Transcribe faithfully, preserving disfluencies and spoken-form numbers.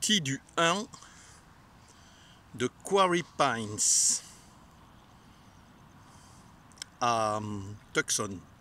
sortie du un de Quarry Pines à Tucson.